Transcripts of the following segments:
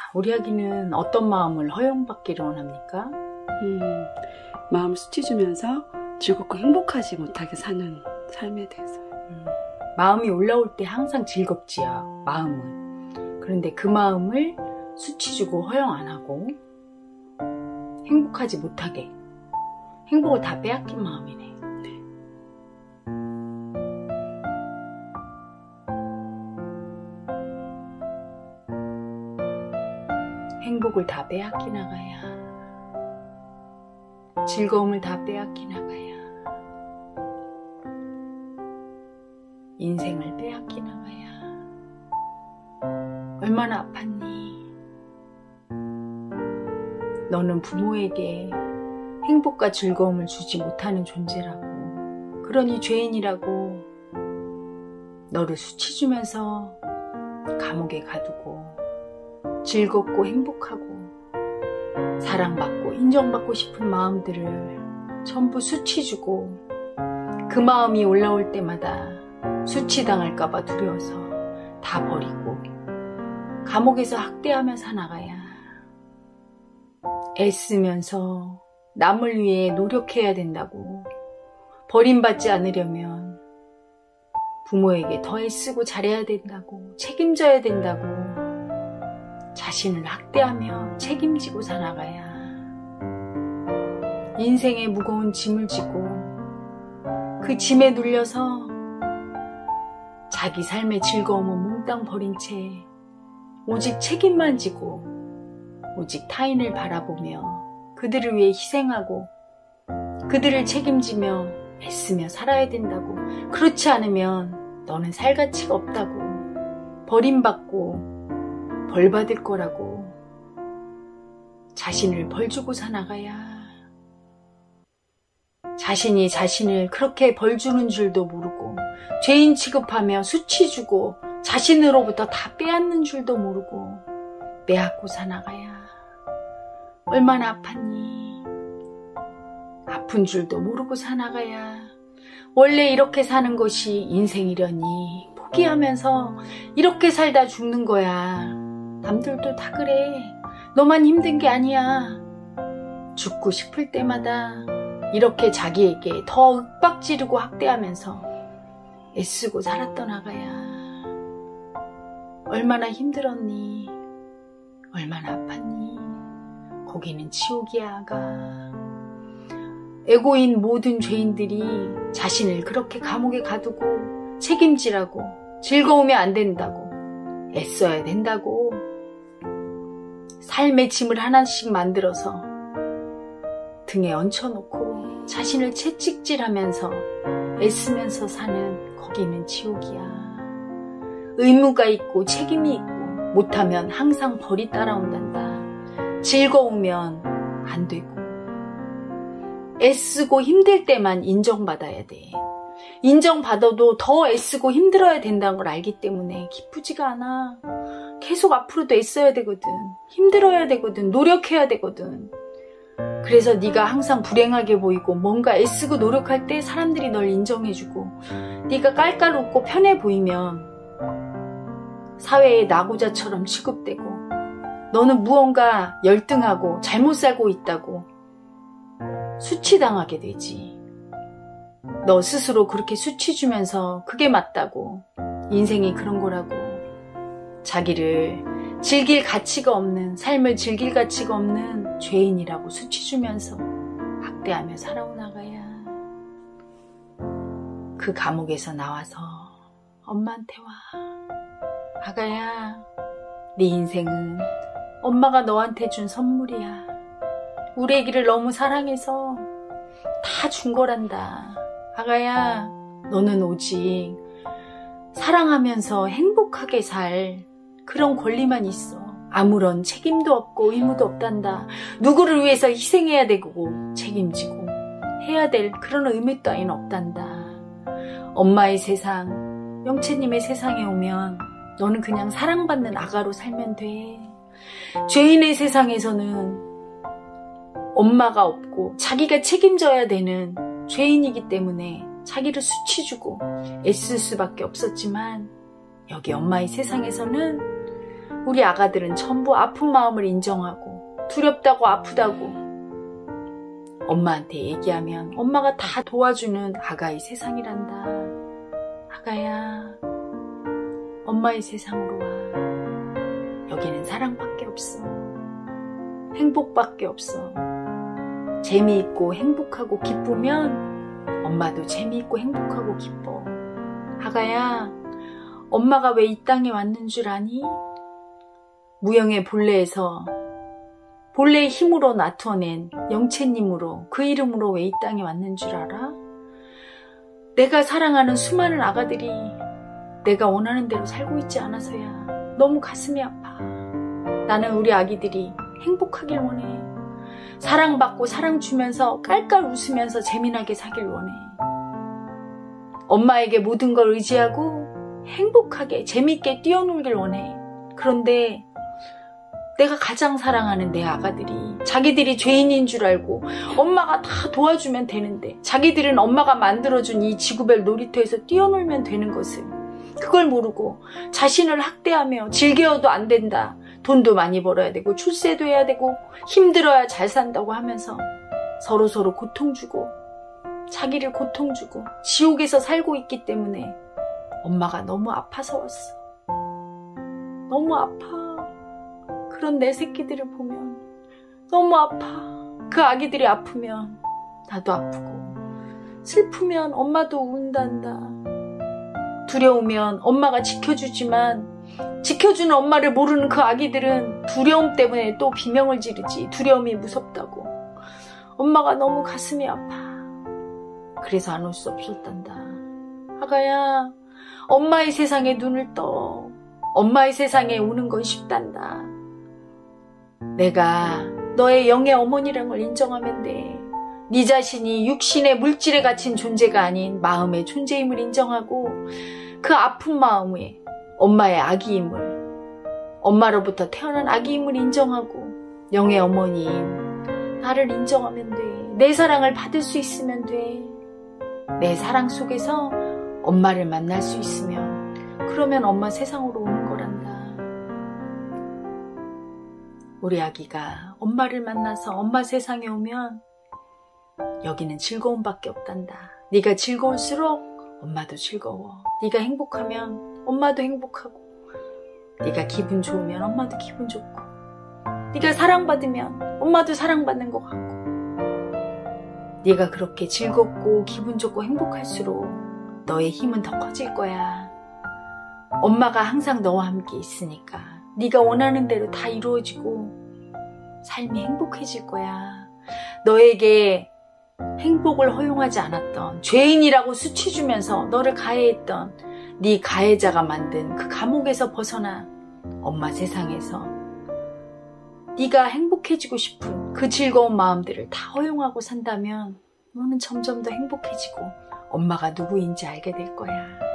우리 아기는 어떤 마음을 허용받기를 원합니까? 마음을 수치주면서 즐겁고 행복하지 못하게 사는 삶에 대해서. 마음이 올라올 때 항상 즐겁지요, 마음은. 그런데 그 마음을 수치주고 허용 안 하고 행복하지 못하게, 행복을 다 빼앗긴 마음이네. 행복을 다 빼앗기 나가야, 즐거움을 다 빼앗기 나가야, 인생을 빼앗기 나가야. 얼마나 아팠니? 너는 부모에게 행복과 즐거움을 주지 못하는 존재라고, 그러니 죄인이라고 너를 수치 주면서 감옥에 가두고 즐겁고 행복하고 사랑받고 인정받고 싶은 마음들을 전부 수치 주고, 그 마음이 올라올 때마다 수치당할까봐 두려워서 다 버리고 감옥에서 학대하며 사나가야, 애쓰면서 남을 위해 노력해야 된다고, 버림받지 않으려면 부모에게 더 애쓰고 잘해야 된다고, 책임져야 된다고 자신을 학대하며 책임지고 살아가야 인생의 무거운 짐을 지고 그 짐에 눌려서 자기 삶의 즐거움은 몽땅 버린 채 오직 책임만 지고 오직 타인을 바라보며 그들을 위해 희생하고 그들을 책임지며 애쓰며 살아야 된다고. 그렇지 않으면 너는 살 가치가 없다고, 버림받고 벌 받을 거라고, 자신을 벌 주고 사나가야. 자신이 자신을 그렇게 벌 주는 줄도 모르고 죄인 취급하며 수치 주고 자신으로부터 다 빼앗는 줄도 모르고 빼앗고 사나가야. 얼마나 아팠니? 아픈 줄도 모르고 사나가야. 원래 이렇게 사는 것이 인생이려니 포기하면서 이렇게 살다 죽는 거야. 남들도 다 그래. 너만 힘든 게 아니야. 죽고 싶을 때마다 이렇게 자기에게 더 윽박지르고 학대하면서 애쓰고 살았던 아가야. 얼마나 힘들었니? 얼마나 아팠니? 거기는 지옥이야, 아가. 에고인 모든 죄인들이 자신을 그렇게 감옥에 가두고 책임지라고, 즐거우면 안 된다고, 애써야 된다고, 삶의 짐을 하나씩 만들어서 등에 얹혀놓고 자신을 채찍질하면서 애쓰면서 사는 거기는 지옥이야. 의무가 있고 책임이 있고 못하면 항상 벌이 따라온단다. 즐거우면 안 되고 애쓰고 힘들 때만 인정받아야 돼. 인정받아도 더 애쓰고 힘들어야 된다는 걸 알기 때문에 기쁘지가 않아. 계속 앞으로도 애써야 되거든. 힘들어야 되거든. 노력해야 되거든. 그래서 네가 항상 불행하게 보이고 뭔가 애쓰고 노력할 때 사람들이 널 인정해주고 네가 깔깔 웃고 편해 보이면 사회의 낙오자처럼 취급되고 너는 무언가 열등하고 잘못 살고 있다고 수치당하게 되지. 너 스스로 그렇게 수치 주면서 그게 맞다고, 인생이 그런 거라고, 자기를 즐길 가치가 없는, 삶을 즐길 가치가 없는 죄인이라고 수치 주면서 학대하며 살아온 아가야. 그 감옥에서 나와서 엄마한테 와. 아가야, 네 인생은 엄마가 너한테 준 선물이야. 우리 애기를 너무 사랑해서 다 준 거란다. 아가야, 너는 오직 사랑하면서 행복하게 살 그런 권리만 있어. 아무런 책임도 없고 의무도 없단다. 누구를 위해서 희생해야 되고 책임지고 해야 될 그런 의무 따윈 없단다. 엄마의 세상, 영채님의 세상에 오면 너는 그냥 사랑받는 아가로 살면 돼. 죄인의 세상에서는 엄마가 없고 자기가 책임져야 되는 죄인이기 때문에 자기를 수치주고 애쓸 수밖에 없었지만 여기 엄마의 세상에서는 우리 아가들은 전부 아픈 마음을 인정하고 두렵다고 아프다고 엄마한테 얘기하면 엄마가 다 도와주는 아가의 세상이란다. 아가야, 엄마의 세상으로 와. 여기는 사랑밖에 없어. 행복밖에 없어. 재미있고 행복하고 기쁘면 엄마도 재미있고 행복하고 기뻐. 아가야, 엄마가 왜 이 땅에 왔는 줄 아니? 무영의 본래에서 본래의 힘으로 나타낸 영채님으로 그 이름으로 왜 이 땅에 왔는 줄 알아? 내가 사랑하는 수많은 아가들이 내가 원하는 대로 살고 있지 않아서야. 너무 가슴이 아파. 나는 우리 아기들이 행복하길 원해. 사랑받고 사랑 주면서 깔깔 웃으면서 재미나게 사길 원해. 엄마에게 모든 걸 의지하고 행복하게 재밌게 뛰어놀길 원해. 그런데 내가 가장 사랑하는 내 아가들이 자기들이 죄인인 줄 알고 엄마가 다 도와주면 되는데 자기들은 엄마가 만들어준 이 지구별 놀이터에서 뛰어놀면 되는 것을 그걸 모르고 자신을 학대하며 즐겨도 안 된다. 돈도 많이 벌어야 되고 출세도 해야 되고 힘들어야 잘 산다고 하면서 서로서로 고통 주고 자기를 고통 주고 지옥에서 살고 있기 때문에 엄마가 너무 아파서 왔어. 너무 아파. 그런 내 새끼들을 보면 너무 아파. 그 아기들이 아프면 나도 아프고 슬프면 엄마도 운단다. 두려우면 엄마가 지켜주지만 지켜주는 엄마를 모르는 그 아기들은 두려움 때문에 또 비명을 지르지. 두려움이 무섭다고. 엄마가 너무 가슴이 아파. 그래서 안 올 수 없었단다. 아가야, 엄마의 세상에 눈을 떠. 엄마의 세상에 오는 건 쉽단다. 내가 너의 영의 어머니라는 걸 인정하면 돼. 네 자신이 육신의 물질에 갇힌 존재가 아닌 마음의 존재임을 인정하고 그 아픈 마음에 엄마의 아기임을, 엄마로부터 태어난 아기임을 인정하고 영의 어머니인 나를 인정하면 돼. 내 사랑을 받을 수 있으면 돼. 내 사랑 속에서 엄마를 만날 수 있으면 그러면 엄마 세상으로 오는 거란다. 우리 아기가 엄마를 만나서 엄마 세상에 오면 여기는 즐거움밖에 없단다. 네가 즐거울수록 엄마도 즐거워. 네가 행복하면 엄마도 행복하고 네가 기분 좋으면 엄마도 기분 좋고 네가 사랑받으면 엄마도 사랑받는 것 같고 네가 그렇게 즐겁고 기분 좋고 행복할수록 너의 힘은 더 커질 거야. 엄마가 항상 너와 함께 있으니까 네가 원하는 대로 다 이루어지고 삶이 행복해질 거야. 너에게 행복을 허용하지 않았던 죄인이라고 수치주면서 너를 가해했던 네 가해자가 만든 그 감옥에서 벗어나 엄마 세상에서 네가 행복해지고 싶은 그 즐거운 마음들을 다 허용하고 산다면 너는 점점 더 행복해지고 엄마가 누구인지 알게 될 거야.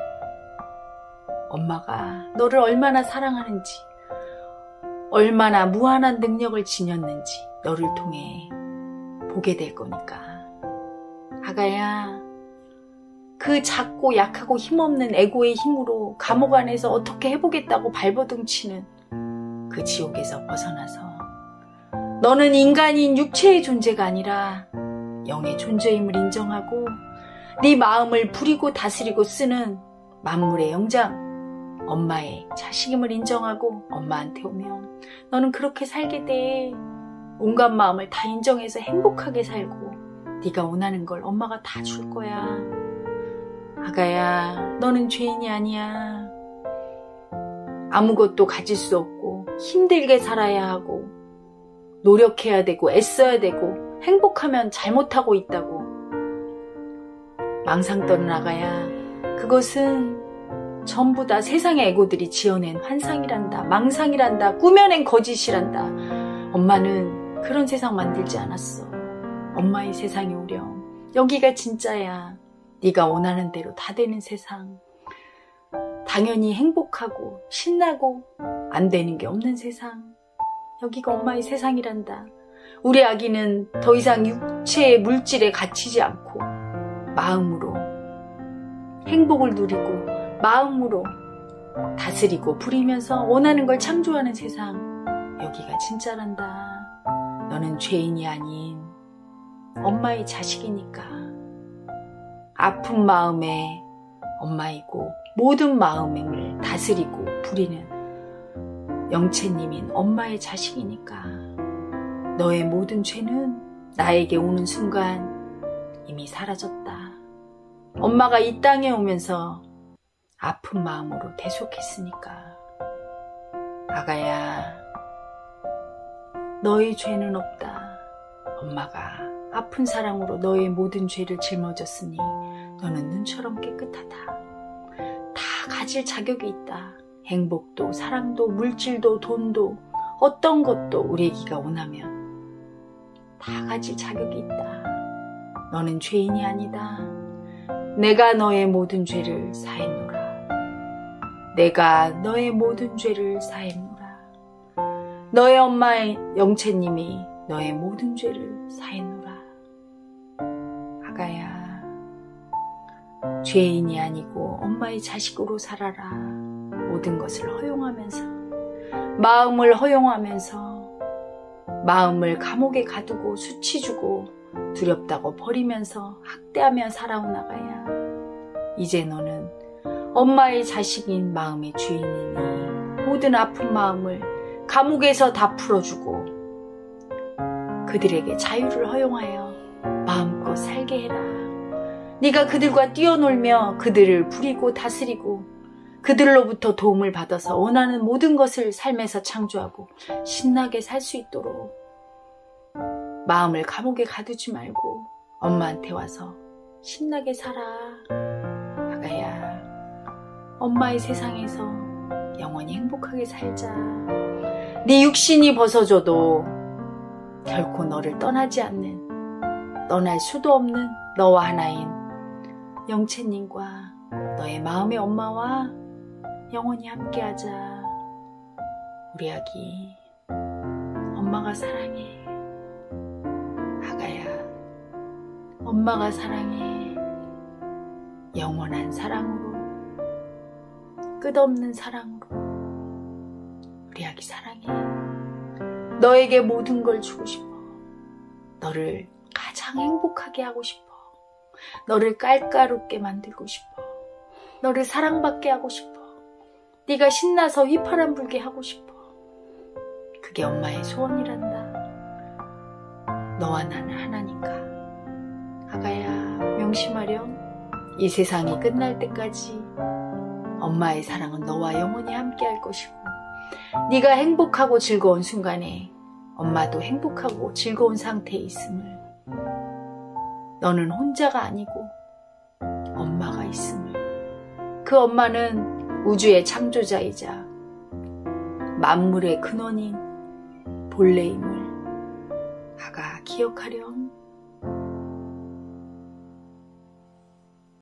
엄마가 너를 얼마나 사랑하는지, 얼마나 무한한 능력을 지녔는지 너를 통해 보게 될 거니까. 아가야, 그 작고 약하고 힘없는 에고의 힘으로 감옥 안에서 어떻게 해보겠다고 발버둥 치는 그 지옥에서 벗어나서 너는 인간인 육체의 존재가 아니라 영의 존재임을 인정하고 네 마음을 부리고 다스리고 쓰는 만물의 영장, 엄마의 자식임을 인정하고 엄마한테 오면 너는 그렇게 살게 돼. 온갖 마음을 다 인정해서 행복하게 살고 네가 원하는 걸 엄마가 다 줄 거야. 아가야, 너는 죄인이 아니야. 아무것도 가질 수 없고 힘들게 살아야 하고 노력해야 되고 애써야 되고 행복하면 잘못하고 있다고 망상 떠는 아가야, 그것은 전부 다 세상의 에고들이 지어낸 환상이란다. 망상이란다. 꾸며낸 거짓이란다. 엄마는 그런 세상 만들지 않았어. 엄마의 세상이 오렴. 여기가 진짜야. 네가 원하는 대로 다 되는 세상. 당연히 행복하고 신나고 안 되는 게 없는 세상. 여기가 엄마의 세상이란다. 우리 아기는 더 이상 육체의 물질에 갇히지 않고 마음으로 행복을 누리고 마음으로 다스리고 부리면서 원하는 걸 창조하는 세상, 여기가 진짜란다. 너는 죄인이 아닌 엄마의 자식이니까. 아픈 마음에 엄마이고 모든 마음을 다스리고 부리는 영채님인 엄마의 자식이니까. 너의 모든 죄는 나에게 오는 순간 이미 사라졌다. 엄마가 이 땅에 오면서 아픈 마음으로 대속했으니까. 아가야, 너의 죄는 없다. 엄마가 아픈 사랑으로 너의 모든 죄를 짊어졌으니 너는 눈처럼 깨끗하다. 다 가질 자격이 있다. 행복도 사랑도 물질도 돈도 어떤 것도 우리 애기가 원하면 다 가질 자격이 있다. 너는 죄인이 아니다. 내가 너의 모든 죄를 사했노라. 내가 너의 모든 죄를 사했노라. 너의 엄마의 영채님이 너의 모든 죄를 사했노라. 아가야, 죄인이 아니고 엄마의 자식으로 살아라. 모든 것을 허용하면서, 마음을 허용하면서, 마음을 감옥에 가두고 수치 주고 두렵다고 버리면서 학대하며 살아온 아가야. 이제 너는 엄마의 자식인 마음의 주인이니 모든 아픈 마음을 감옥에서 다 풀어주고 그들에게 자유를 허용하여 마음껏 살게 해라. 네가 그들과 뛰어놀며 그들을 부리고 다스리고 그들로부터 도움을 받아서 원하는 모든 것을 삶에서 창조하고 신나게 살 수 있도록 마음을 감옥에 가두지 말고 엄마한테 와서 신나게 살아. 아가야, 엄마의 세상에서 영원히 행복하게 살자. 네 육신이 벗어져도 결코 너를 떠나지 않는, 떠날 수도 없는 너와 하나인 영채님과 너의 마음의 엄마와 영원히 함께하자. 우리 아기, 엄마가 사랑해. 아가야, 엄마가 사랑해. 영원한 사랑으로, 끝없는 사랑으로 우리 아기 사랑해. 너에게 모든 걸 주고 싶어. 너를 가장 행복하게 하고 싶어. 너를 깔깔웃게 만들고 싶어. 너를 사랑받게 하고 싶어. 네가 신나서 휘파람 불게 하고 싶어. 그게 엄마의 소원이란다. 너와 나는 하나니까. 아가야, 명심하렴. 이 세상이 끝날 때까지 엄마의 사랑은 너와 영원히 함께할 것이고, 네가 행복하고 즐거운 순간에 엄마도 행복하고 즐거운 상태에 있음을, 너는 혼자가 아니고 엄마가 있음을, 그 엄마는 우주의 창조자이자 만물의 근원인 본래임을 아가 기억하렴.